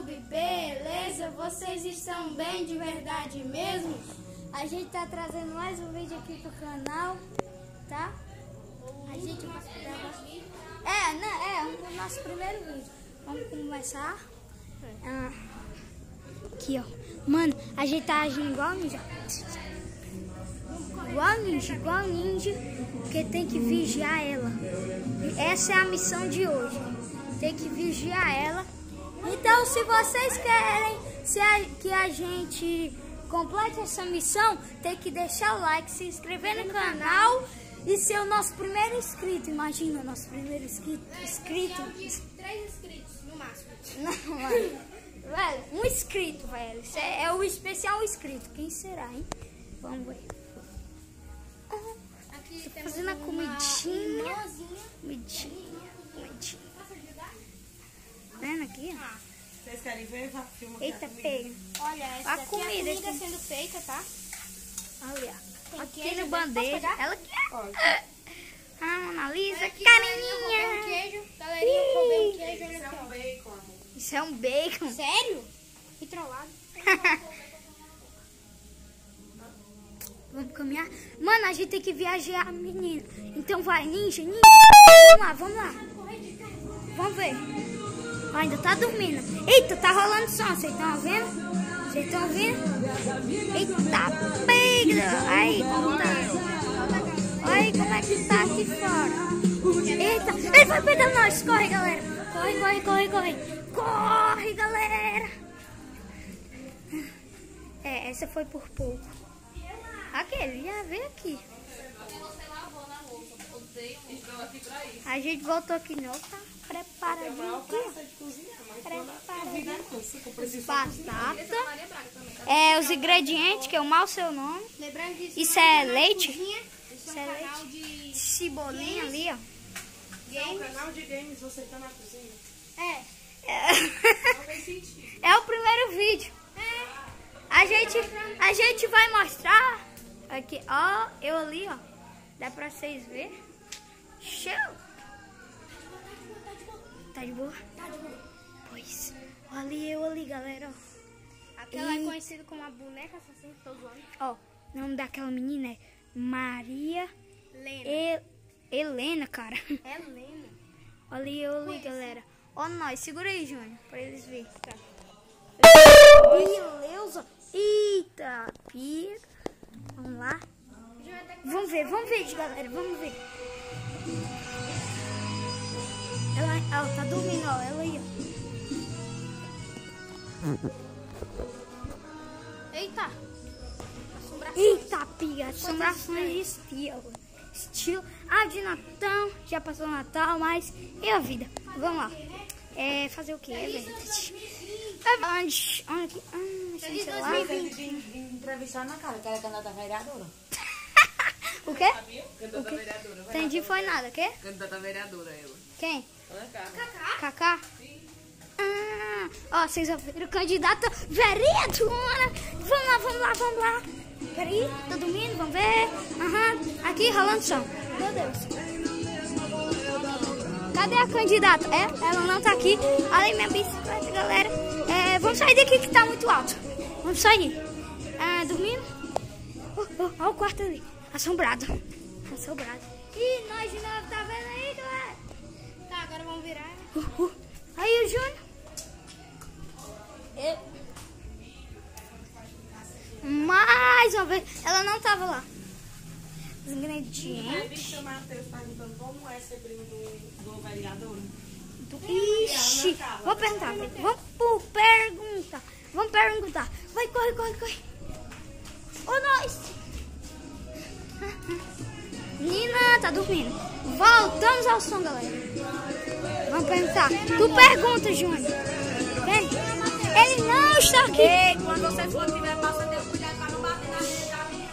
YouTube, beleza? Vocês estão bem de verdade mesmo? A gente tá trazendo mais um vídeo aqui pro canal, tá? A gente vai o nosso primeiro vídeo. Vamos começar. Aqui, ó. Mano, a gente tá agindo igual ninja. Igual ninja, porque tem que vigiar ela. Essa é a missão de hoje. Tem que vigiar ela. Então, se vocês querem que a gente complete essa missão, tem que deixar o like, se inscrever no canal e ser o nosso primeiro inscrito. Imagina o nosso primeiro inscrito. 3 inscritos no máximo. Não, mano. Velho, um inscrito, velho. Isso é o especial inscrito. Quem será, hein? Vamos ver. Aqui Tô fazendo a comidinha. Comidinha. Vendo aqui, ó. Vocês querem ver? Filma Eita, pega. Olha, essa A daqui comida é a comida sendo feita, tá? Olha. Tem Aqui queijo, no posso bandeja. pegar? Ela quer. Olha. A Mona Lisa, Aqui, galerinha, eu roubei um carinha. queijo. Galerinha, eu roubei um queijo. Olha Isso é aqui, um ó. bacon, amor. Isso é um bacon. Sério? Que trollado. Vamos caminhar. Mano, a gente tem que viajar, menina. Então vai, ninja. Vamos lá. Vamos ver. Ó, ainda tá dormindo. Eita, tá rolando som. Vocês estão ouvindo? Eita, pega. Aí, como tá? Olha como é que tá aqui fora. Eita, ele vai pegar nós. Corre, galera. Corre, galera. Essa foi por pouco. Aquele já veio aqui. A gente voltou aqui não, tá preparadinho aqui. Batata. Os ingredientes, que eu mal sei o nome. Lembrando que Isso é leite? Esse é um canal de Cebolinha ali, ó. É um canal de games, você tá na cozinha. Não faz sentido. É o primeiro vídeo. A gente vai mostrar aqui, ó, eu ali, ó. Dá pra vocês verem. Show! Tá de boa? Pois, eu ali, galera, ó. Aquela é conhecida como a boneca assassina, tô zoando. Ó, o nome daquela menina é Maria Helena, cara. Helena. Olha eu ali, galera. Ó nós, segura aí, Júnior, pra eles verem. Tá. Beleza. Eita, pira. Vamos lá. Vamos ver, galera, vamos ver. Ela tá dormindo, ó, ela aí, ó. Eita. Eita, piga, assombrações de estilo. De Natal, já passou o Natal, mas e a vida? Vamos lá. Fazer o quê, velho? Onde? Feliz Sei lá. 2020. Entrevistar na cara, que era candidata a vereadora. O quê? Candidata a vereadora. Entendi, foi nada, o quê? Candidata a vereadora, ela. Quem? Ana Carla. Kaká? Ó, vocês ouviram? Candidata vereadora. Vamos lá. Peraí, tá dormindo? Vamos ver. Aqui, rolando som. Meu Deus. Cadê a candidata? Ela não tá aqui. Olha aí minha bicicleta, galera. Vamos sair daqui que tá muito alto. Vamos sair. Dormindo? Olha o quarto ali. Assombrado. Ih, nós de novo, tá vendo aí, galera? Tá, agora vamos virar. Aí o Júnior. Mais uma vez. Ela não tava lá. Os ingredientes. Vixe, o Matheus perguntando como é ser primo do vereador. Ixi. Vou perguntar. Vamos perguntar. Vai, corre. Ô, nós. Nina, tá dormindo. Voltamos ao som, galera. Vamos perguntar. Tu pergunta, Júnior. Vem. Ele não está aqui. Ei, quando vocês for tiver passando, tenha cuidado para não bater na gente.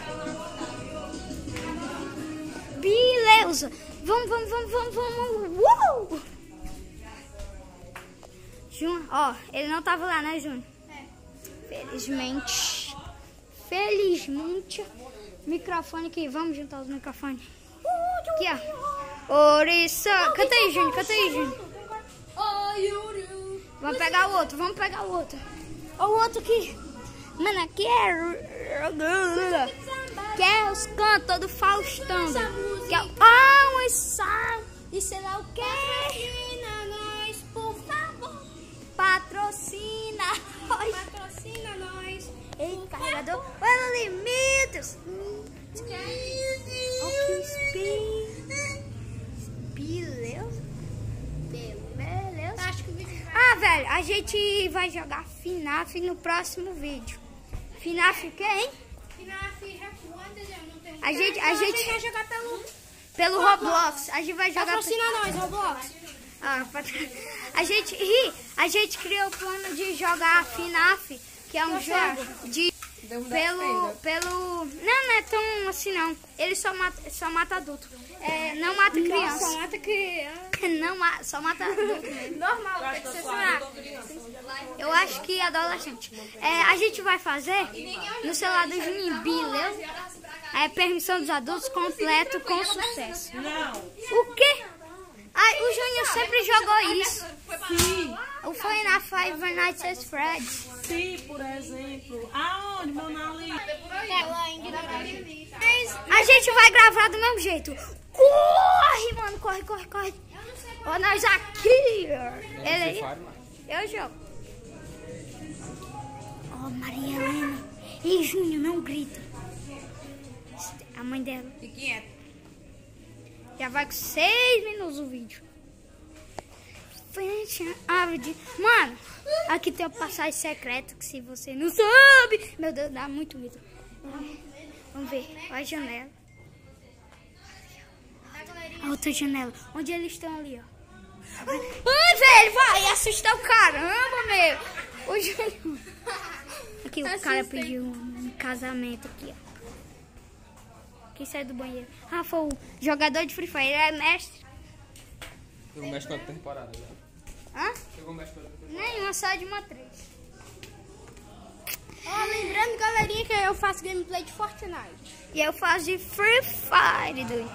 Beleza. Vamos. Júnior, ó, ele não tava lá, né, Júnior? Felizmente. Microfone aqui, vamos juntar os microfones. Aqui, ó. Oriça. Canta aí, Júnior. Vamos pegar o outro, Olha o outro aqui. Mano, aqui que é os cantos todo Faustão. Que é um ensaio e sei lá o que. Patrocina nós, por favor. Patrocina nós. Ei, carregador. Olha limites. Beleza. Acho que o vídeo vai... Ah, velho, a gente vai jogar FNAF no próximo vídeo. FNAF o quê, hein? A gente vai jogar pelo Roblox. A gente vai jogar. Patrocina nós, Roblox. A gente criou o plano de jogar FNAF, que é um jogo de não é tão assim não. Ele só mata adulto. Não mata criança. Só mata criança. Não, só mata adulto mesmo. Normal, tem que ser Eu acho que adolescente. A gente vai fazer no celular do Juninho, beleza? Permissão dos adultos completo com sucesso. Não. O quê? Ai, o Juninho sempre jogou isso. Sim. O foi na Five Nights at Freddy's. Sim, por exemplo. Aonde, Monali? A gente vai gravar do mesmo jeito. Corre, mano, corre. Ó, nós aqui. Ele aí. Eu jogo. Ó, Maria Helena. E Júnior, não grita. A mãe dela. E quem é? Já vai com 6 minutos o vídeo. Mano, aqui tem uma passagem secreta que se você não sabe. Meu Deus, dá muito medo. Vamos ver. Olha a janela. A outra janela. Onde eles estão ali, ó. Ai, velho, vai assustar o caramba, meu. O Júnior. Aqui o cara pediu um casamento aqui, ó. Quem sai do banheiro? Ah, foi o jogador de Free Fire. Ele é mestre. Chegou mais quantas temporadas já? Hã? Chegou mais quantas temporadas? Nenhuma, só de uma 3. Ó, lembrando, galerinha, que eu faço gameplay de Fortnite. E eu faço de Free Fire, doido.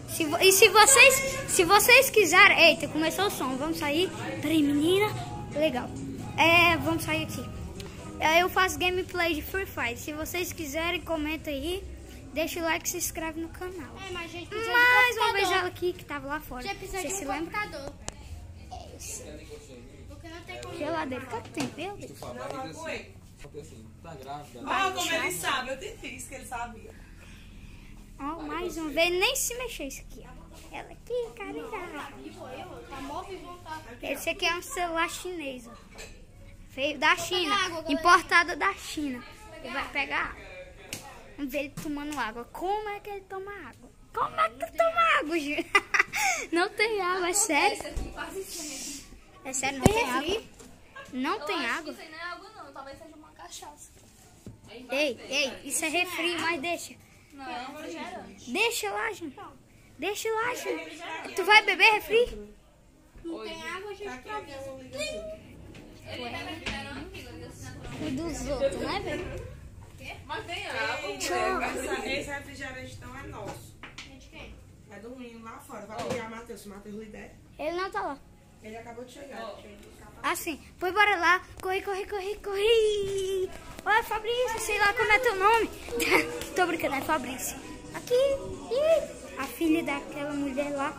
Se vocês quiserem... Eita, começou o som. Vamos sair. Peraí, menina. Legal. Vamos sair aqui. Eu faço gameplay de Free Fire. Se vocês quiserem, comenta aí. Deixa o like e se inscreve no canal. Mas gente precisa Mais de uma vez computador. ela aqui, que tava lá fora. Já precisa Você de se um lembra? computador. Porque não tem como... Geladeira. O que tem pelo? Assim, tá grávida. Ah, como ele sabe, eu te disse que ele sabia. Ó, mais uma vez. Nem se mexer isso aqui, ó. Ela aqui, carinha. Tá móvel e vontade. Esse aqui é um celular chinês, ó. Veio da China. Importado da China. Ele vai pegar água. Vamos ver ele tomando água. Como é que ele toma água? Como é que tu toma água, Gil? Não tem água, é sério? É sério, não tem água? Não tem água? Isso aí não é água não, talvez seja uma cachaça. Ei, isso é refri, mas deixa. Não, é refrigerante. Deixa lá, gente. Deixa lá, gente. Tu vai beber refri? Não tem água, a gente pode. Ele é refrigerante, E dos outros, né, velho? Mas tem água. Esse refrigerante então é nosso. De quem? É do menino lá fora. Vai ligar Matheus. Se Matheus lider. Ele não tá lá. Ele acabou de chegar. Assim, foi bora lá. Corre. Olha, Fabrício, sei lá como é teu nome. Tô brincando, é Fabrício. Aqui, a filha daquela mulher lá.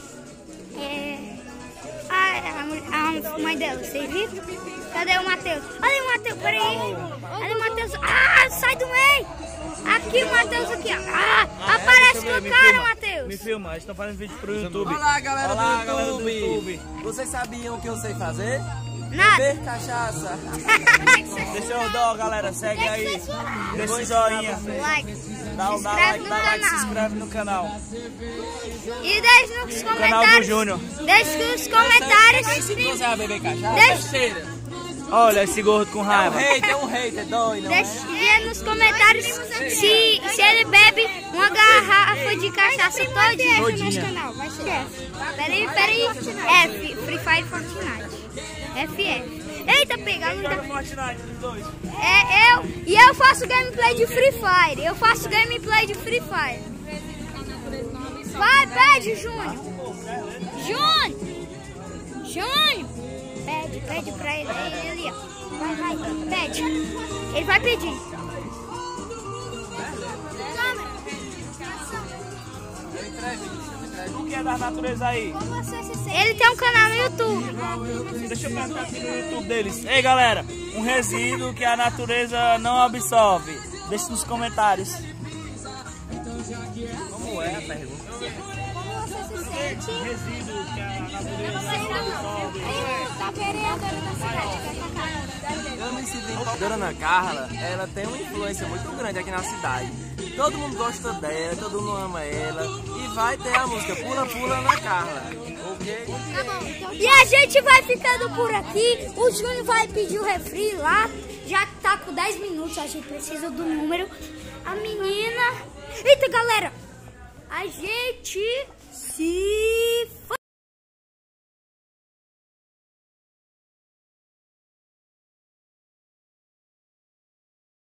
A mãe dela, vocês viram? Cadê o Matheus? Olha o Matheus, peraí. Olha o Matheus. Ah, sai do meio. Aqui o Matheus, aqui, ó. Ah, aparece com o cara, Matheus. Me filma, eles estão fazendo vídeo pro YouTube. Olá, galera, Olá, do galera YouTube. do YouTube. Vocês sabiam o que eu sei fazer? Nada. Beber cachaça. Deixa eu dar, galera, segue aí. Deixa o joinha. Like. Dá Se like, inscreve no dá like, se canal. inscreve no canal. E deixe nos Canal do comentários. Júnior. Deixe nos comentários. Quem ensinou você a beber cachaça? Deixe, Olha esse gordo com raiva. É um hater, doido, não é? deixe nos comentários se ele bebe uma garrafa de cachaça todinha no nosso canal. Vai ser F. Peraí. F. Free Fire Fortnite. FF. Eita, pegar não dá. Joga Fortnite, os dois. E eu faço gameplay de Free Fire. Vai, pede, Júnior. Júnior. Pede. Pede pra ele ali, ó. Vai, pede. Ele vai pedir. O que é da natureza aí? Ele tem um canal no YouTube. Deixa eu perguntar aqui no YouTube deles. Ei, galera, um resíduo que a natureza não absorve. Deixa nos comentários. Como é a pergunta? Como você se sente? Resíduo que a natureza não absorve. Tá vereadora da cidade. Eu me sinto empolgada. Dona Carla, ela tem uma influência muito grande aqui na cidade. Todo mundo gosta dela, todo mundo ama ela. E vai ter a música Pula Pula Ana Carla. Ok? E a gente vai ficando por aqui. O Júnior vai pedir o refri lá. Já que tá com 10 minutos, a gente precisa do número. A menina... Eita, galera! A gente se...